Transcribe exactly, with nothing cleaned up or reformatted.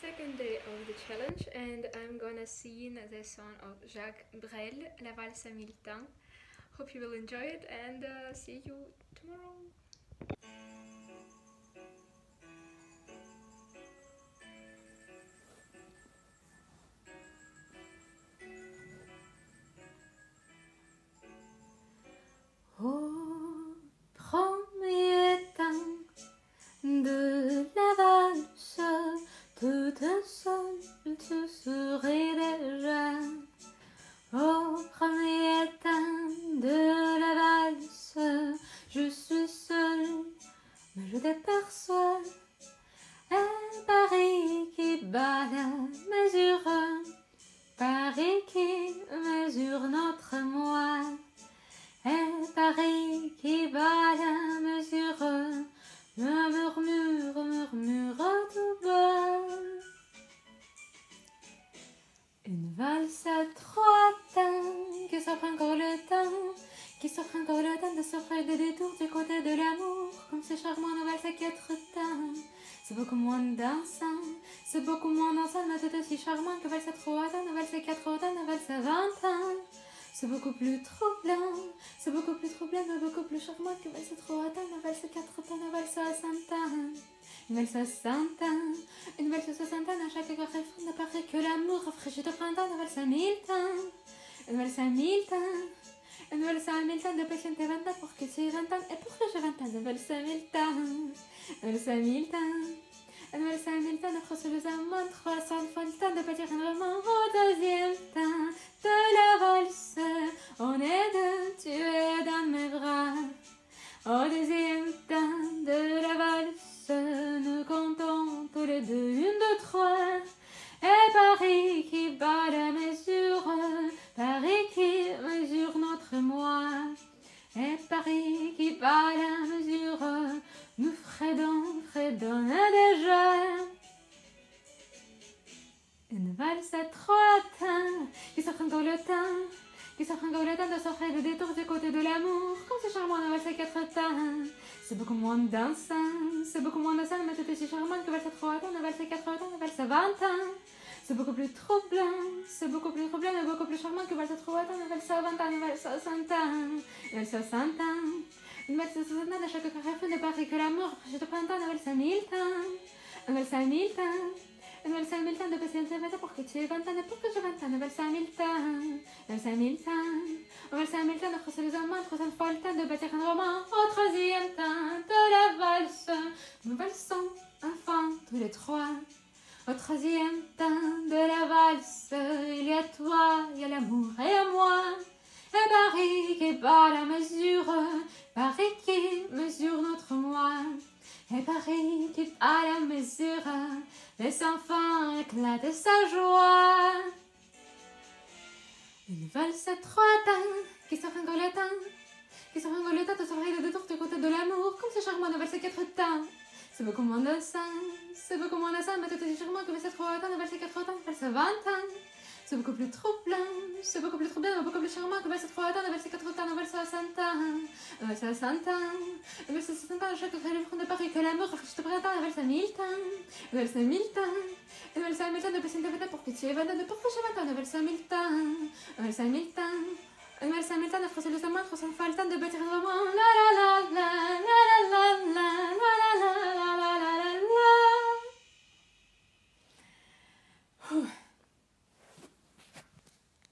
second day of the challenge and I'm gonna sing the song of Jacques Brel, La Valse Mille. Hope you will enjoy it and uh, see you tomorrow. Au premier temps de la valse, toute seule tu serais déjà. Au premier temps de la valse, je suis seule, mais je t'aperçois. Un Paris qui bat la mesure, Paris qui mesure notre moi. Un Paris qui bat la mesure, me murmure, murmure tout bas. Une valse à trois temps, qui s'offre encore le temps, qui s'offre encore le temps de s'offrir des détours du côté de l'amour, comme c'est charmant une valse à quatre temps. C'est beaucoup moins dansant, c'est beaucoup moins dansant, mais tout aussi charmant que valse à trois temps, une valse à quatre temps, une valse à vingt ans. C'est beaucoup plus troublant, c'est beaucoup plus troublant, mais beaucoup plus charmant que valse à trois temps, une valse à quatre temps, une valse à cent ans. Une valse à cent ans, une valse à soixante ans, à chaque refrain ne paraît que l'amour rafraîchi de printemps, une valse à mille temps, une valse à mille temps, une valse à mille temps de patienter vingt ans pour que tu aies vingt ans et pour que j'ai vingt ans, une valse à mille temps, une valse à mille temps, une valse à mille temps d'offre sur les amants, trois cents fois le temps de bâtir un roman au deuxième temps de la valse, on est deux, tu es dans mes bras, au deuxième temps de la valse, nous comptons tous les deux, une, deux, trois, et Paris qui bat la mesure, Paris qui mesure notre moi, et Paris qui bat la mesure, nous fredons, fredons déjà. Une valse à trois temps, qui s'offre encore le temps, qui s'offre encore le temps de s'offrir des détours du côté de l'amour, comme c'est charmant une valse à quatre temps. C'est beaucoup moins dansant, c'est beaucoup moins dansant, mais tout aussi charmant que valse à trois temps, une valse à quatre temps, une valse à vingt ans. C'est beaucoup plus troublant, c'est beaucoup plus troublant, mais beaucoup plus charmant que valse à trois temps, une valse à vingt ans, une valse à cent ans, une valse à cent ans. Une valse à soixante ans, à chaque carrefour ne paraît que l'amour, je te prends une valse à mille temps, une valse à mille temps. Une valse à mille temps de patience vingt ans pour que tu aies vingt ans et pour que j'ai vingt ans. Une valse à mille temps, une valse à mille temps, une valse à mille temps d'offre sur les amants, trois cents fois le temps de bâtir un roman. Au troisième temps de la valse, nous valsons enfants tous les trois. Au troisième temps de la valse, il y a toi, il y a l'amour et à moi. Et Paris qui bat la mesure, Paris qui mesure notre moi. Et Paris qui bat la mesure, les enfants éclatent de sa joie. Une valse à trois temps, qui s'offre encore le temps, qui s'offre encore le temps de s'offrir des détours du côté de l'amour, comme c'est charmant une valse à quatre temps. C'est beaucoup moins dansant, c'est beaucoup moins dansant, mais tout aussi charmant que valse à trois temps, une valse à quatre temps, une valse à vingt ans. C'est beaucoup plus troublant, c'est beaucoup plus troublant, mais beaucoup plus charmant que valse à trois temps, une valse à quatre temps, une valse à cent ans, une valse à cent ans, une valse à soixante ans, à chaque refrain de Paris que l'amour rafraîchit de printemps, une valse à mille temps, une valse à mille temps, une valse à mille temps de patience vingt ans pour que tu aies vingt ans, de pour que j'ai vingt ans, une valse à mille temps, une valse à mille temps, une valse à mille temps d'offre sur les amants, trois cents fois le temps de bâtir un roman, la la la la la la la la la la la.